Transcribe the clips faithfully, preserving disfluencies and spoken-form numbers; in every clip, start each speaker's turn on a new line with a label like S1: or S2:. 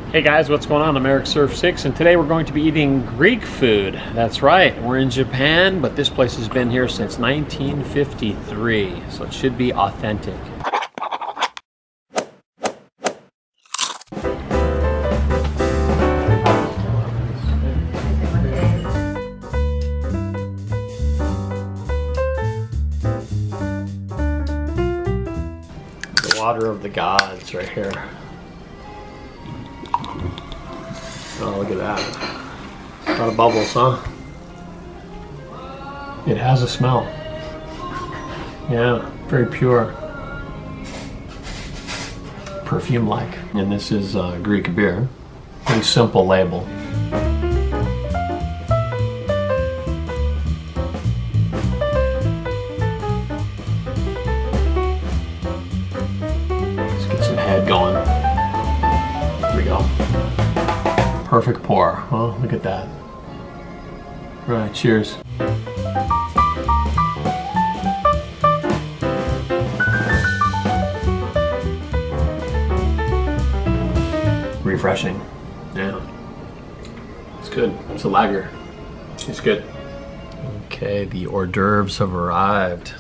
S1: Hey guys, what's going on? I'm Eric Surf six, and today we're going to be eating Greek food. That's right, we're in Japan, but this place has been here since nineteen fifty-three, so it should be authentic. The water of the gods right here. Oh, look at that. A lot of bubbles, huh? It has a smell. Yeah, very pure. Perfume-like. And this is uh, Greek beer. Pretty simple label. Let's get some head going. Here we go. Perfect pour, huh? Look at that. Right, cheers. Refreshing. Yeah. It's good. It's a lager. It's good. Okay, the hors d'oeuvres have arrived.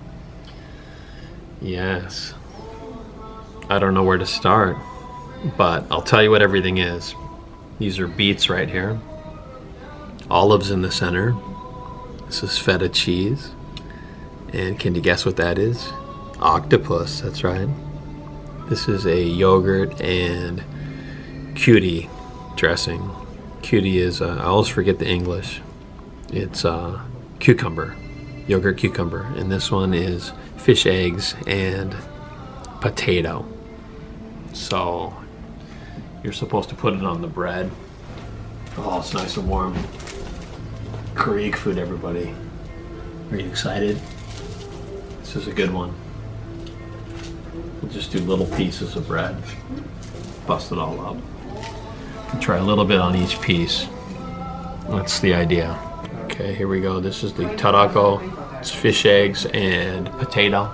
S1: Yes. I don't know where to start, but I'll tell you what everything is. These are beets right here. Olives in the center. This is feta cheese. And can you guess what that is? Octopus, that's right. This is a yogurt and cutie dressing. Cutie is, uh, I always forget the English. It's uh, cucumber, yogurt cucumber. And this one is fish eggs and potato. So you're supposed to put it on the bread. Oh, it's nice and warm. Greek food, everybody. Are you excited? This is a good one. We'll just do little pieces of bread. Bust it all up. And try a little bit on each piece. That's the idea. Okay, here we go. This is the tarako. It's fish eggs and potato.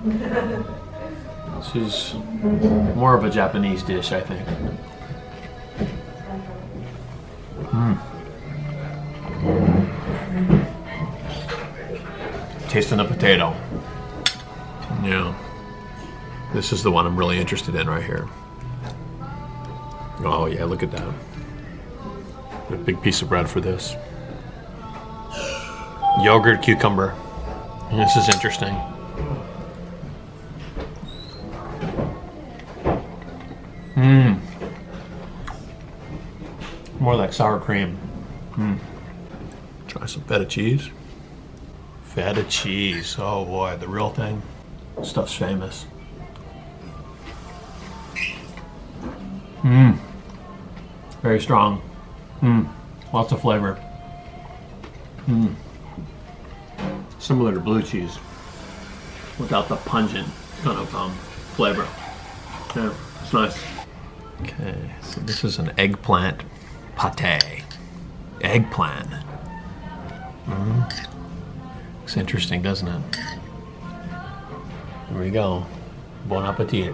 S1: This is more of a Japanese dish, I think. Mm. Tasting the potato. Yeah. This is the one I'm really interested in right here. Oh yeah, look at that. A big piece of bread for this. Yogurt cucumber. This is interesting. Mmm. More like sour cream. Mm. Try some feta cheese. Feta cheese. Oh boy, the real thing. Stuff's famous. Mmm. Very strong. Mmm. Lots of flavor. Mmm. Similar to blue cheese, without the pungent kind of um, flavor. Yeah, it's nice. Okay, so this is an eggplant pate. Eggplant. Mm. Looks interesting, doesn't it? Here we go. Bon appetit.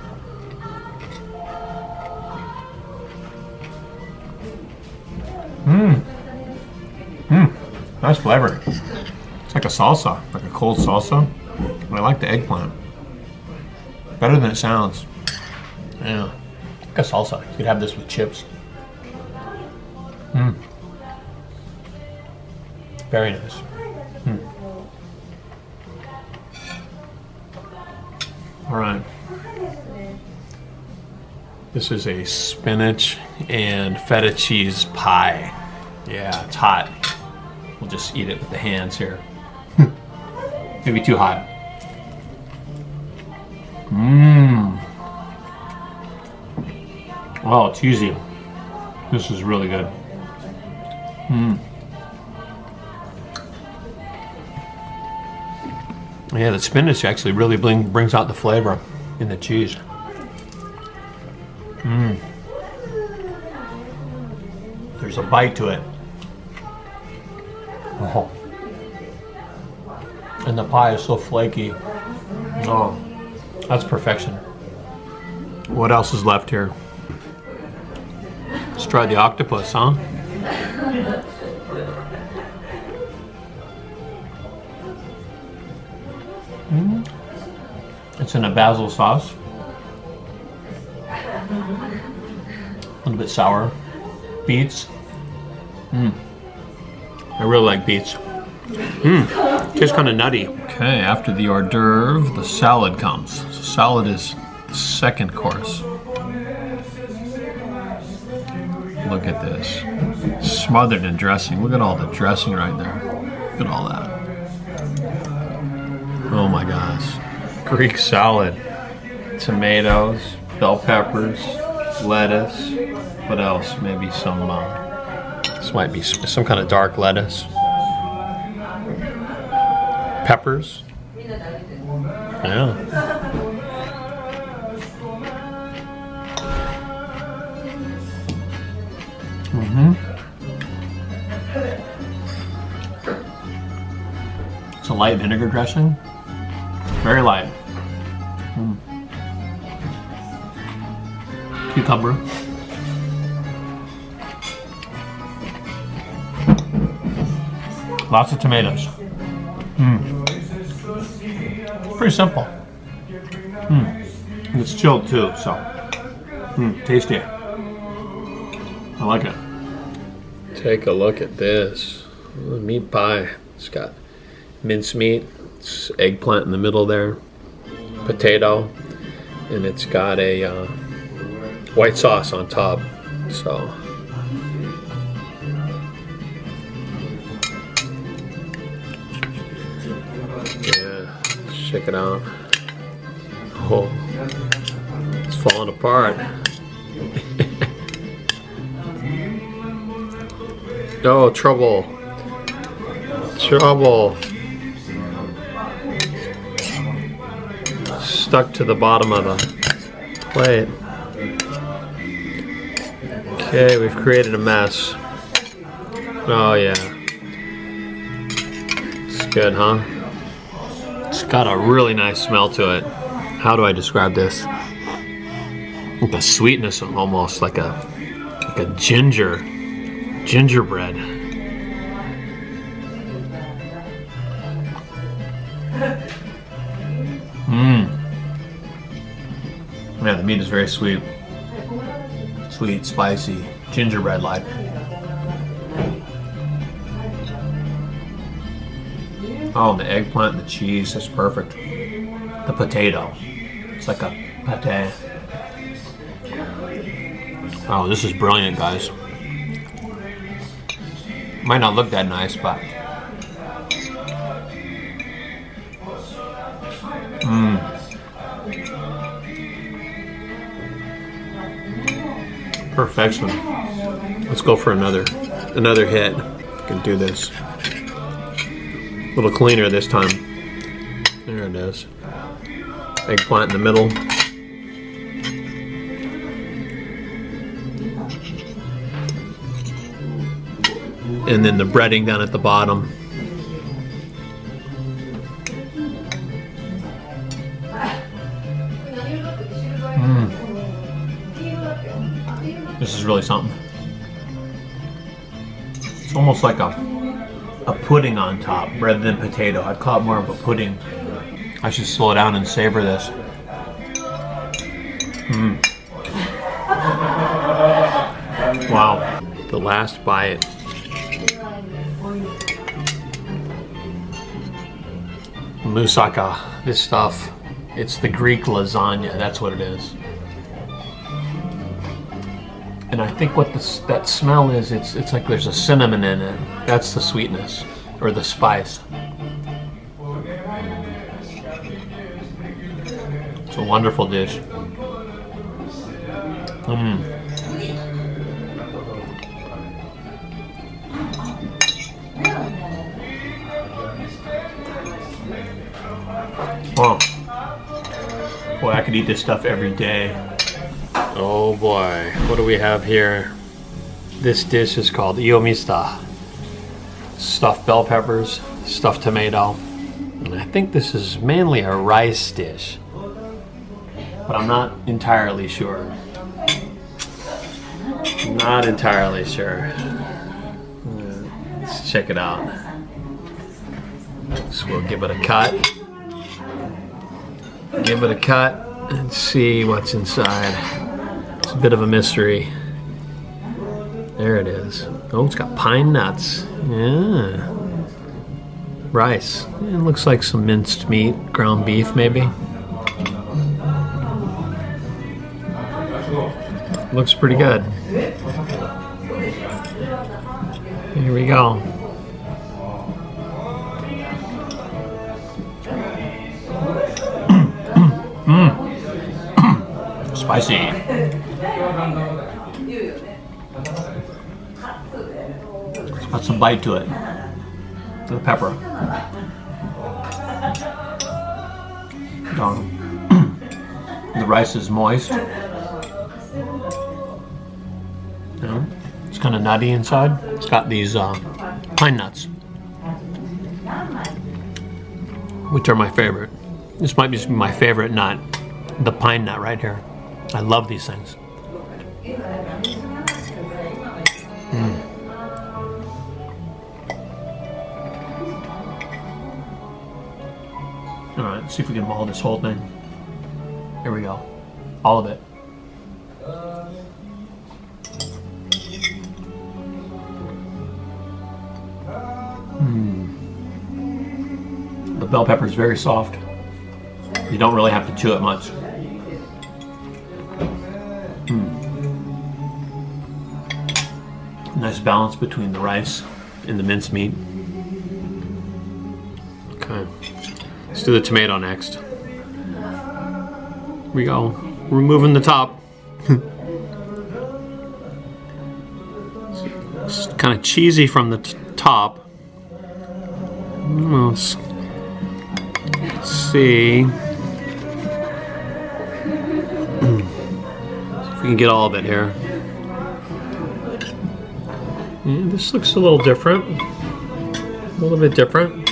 S1: Mmm. Mmm. Nice flavor. It's like a salsa, like a cold salsa. But I like the eggplant. Better than it sounds. Yeah. Like a salsa. You could have this with chips. Mmm. Very nice. Mm. All right. This is a spinach and feta cheese pie. Yeah, it's hot. We'll just eat it with the hands here. Maybe too hot. Mmm. Wow, it's easy. This is really good. Mmm. Yeah, the spinach actually really bring, brings out the flavor in the cheese. Mmm. There's a bite to it. Oh. And the pie is so flaky. Oh, that's perfection. What else is left here? Let's try the octopus, huh? Mm. It's in a basil sauce. A little bit sour. Beets. Mm. I really like beets. Mmm, tastes kind of nutty. Okay, after the hors d'oeuvre, the salad comes. So salad is second course. Look at this. Smothered in dressing. Look at all the dressing right there. Look at all that. Oh my gosh. Greek salad. Tomatoes, bell peppers, lettuce. What else? Maybe some, uh, this might be some kind of dark lettuce. Peppers. Yeah. Mm-hmm. It's a light vinegar dressing. Very light. Mm. Cucumber. Lots of tomatoes. Mm. Pretty simple. Mm. And it's chilled too, so mm, tasty. I like it. Take a look at this. Oh, meat pie. It's got mincemeat, it's eggplant in the middle there, potato, and it's got a uh, white sauce on top. So yeah, check it out. Oh, it's falling apart. Oh, trouble. Trouble. Stuck to the bottom of the plate. Okay, we've created a mess. Oh yeah. It's good, huh? It's got a really nice smell to it. How do I describe this? With the sweetness of almost like a like a ginger gingerbread. Mmm. Yeah, the meat is very sweet. Sweet, spicy, gingerbread-like. Oh, and the eggplant and the cheese, that's perfect. The potato. It's like a pate. Oh, this is brilliant, guys. Might not look that nice, but mmm. Perfection. Let's go for another another hit. Can do this. A little cleaner this time. There it is. Eggplant in the middle. And then the breading down at the bottom. Mm. This is really something. It's almost like a a pudding on top rather than potato. I'd call it more of a pudding. I should slow down and savor this. Mm. Wow. The last bite. Moussaka, this stuff, it's the Greek lasagna, that's what it is. And I think what this, that smell is, it's, it's like there's a cinnamon in it. That's the sweetness, or the spice. It's a wonderful dish. Mmm. Oh. Boy, I could eat this stuff every day. Oh boy, what do we have here? This dish is called iomista. Stuffed bell peppers, stuffed tomato. And I think this is mainly a rice dish, but I'm not entirely sure. Not entirely sure. Let's check it out. So we'll give it a cut. Give it a cut and see what's inside. It's a bit of a mystery. There it is. Oh, it's got pine nuts. Yeah. Rice. It looks like some minced meat, ground beef maybe. Looks pretty good. Here we go. mm. Spicy. It's got some bite to it. The pepper. Um, the rice is moist. Yeah. It's kind of nutty inside. It's got these uh, pine nuts, which are my favorite. This might be my favorite nut, the pine nut right here. I love these things. Mm. All right, let's see if we can maul this whole thing. Here we go. All of it. Mm. The bell pepper is very soft. You don't really have to chew it much. Mm. Nice balance between the rice and the minced meat. Okay. Let's do the tomato next. Here we go. Removing the top. It's kind of cheesy from the t top. Let's, let's see. If we can get all of it here. Yeah, this looks a little different. A little bit different.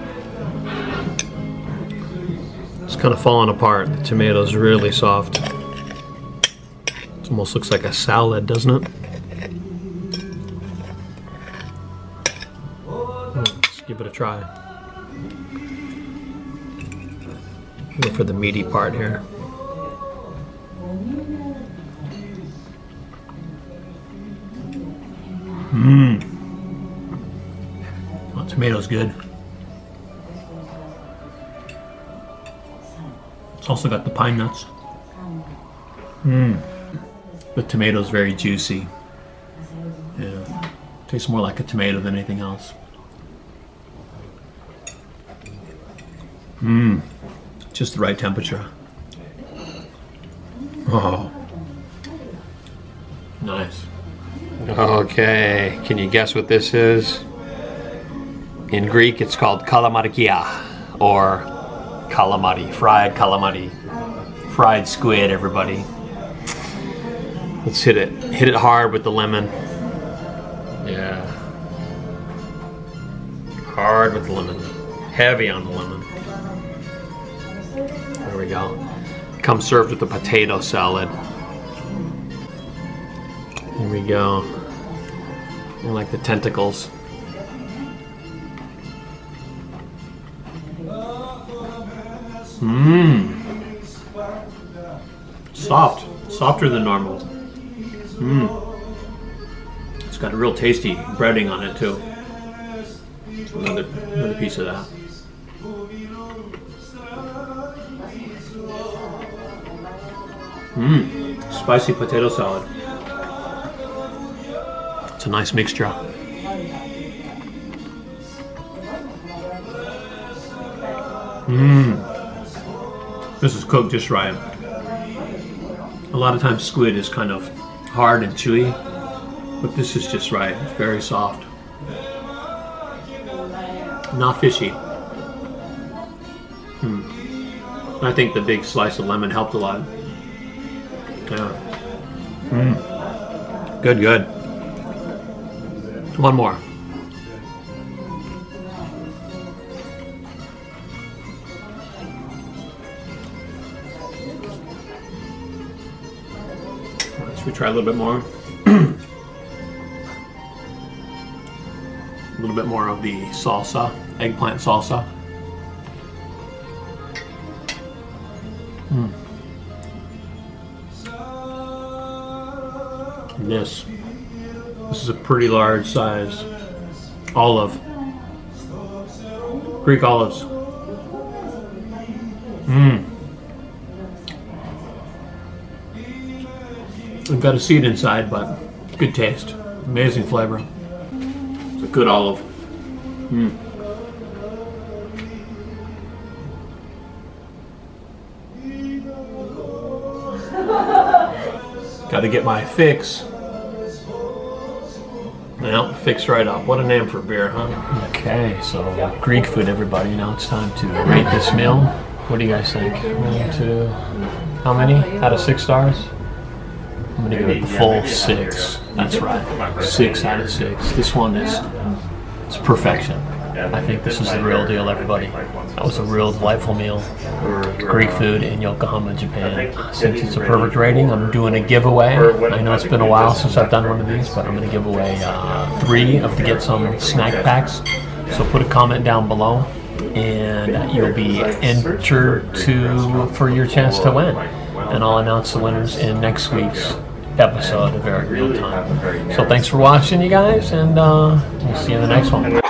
S1: It's kind of falling apart. The tomato's really soft. It almost looks like a salad, doesn't it? Let's give it a try. Go for the meaty part here. Mmm. Well, tomato's good. It's also got the pine nuts. Mmm. The tomato's very juicy. Yeah. Tastes more like a tomato than anything else. Mmm. Just the right temperature. Oh. Nice. Okay, can you guess what this is? In Greek, it's called kalamarikia, or calamari, fried calamari. Fried squid, everybody. Let's hit it. Hit it hard with the lemon. Yeah. Hard with the lemon. Heavy on the lemon. There we go. Comes served with a potato salad. Here we go. I like the tentacles. Mmm. Soft. Softer than normal. Mmm. It's got a real tasty breading on it too. Another, another piece of that. Mmm. Spicy potato salad. It's a nice mixture. Mmm. This is cooked just right. A lot of times squid is kind of hard and chewy, but this is just right. It's very soft. Not fishy. Mm. I think the big slice of lemon helped a lot. Yeah. Mm. Good, good. One more. Should we try a little bit more? A little bit more of the salsa, eggplant salsa. Mm. And this, this is a pretty large size olive, Greek olives. Mmm. I've got a seed inside, but good taste, amazing flavor. It's a good olive. Mm. Got to get my fix. Well, fix right up. What a name for beer, huh? Okay, so Greek food, everybody. Now it's time to rate this meal. What do you guys think? One, two, how many out of six stars? I'm gonna give it the full six. That's right, six out of six. This one is it's perfection. I think this is the real deal, everybody. That was a real delightful meal. Greek food in Yokohama, Japan. Since it's a perfect rating, I'm doing a giveaway. I know it's been a while since I've done one of these, but I'm going to give away uh, three of the Get Some snack packs. So put a comment down below, and you'll be entered to for your chance to win. And I'll announce the winners in next week's episode of Eric Real Time. So thanks for watching, you guys, and uh, we'll see you in the next one.